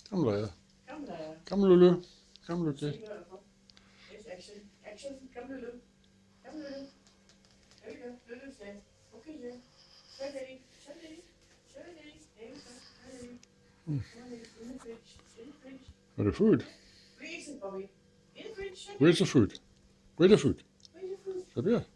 Come, Leia. Come, Leia. Come, Lulu. Come, Lucy. It's action. Action. Come, Lulu. Come, Lulu. There we go. Lulu's there. Wookiee's there. Show Daddy. Show Daddy. Show Daddy. There you go. Show Daddy. Come on, Daddy. In the fridge. In the fridge. For the food. Where is it, Bobby? In the fridge. Show Where's the food? Where's the food? Where's your food? Up here.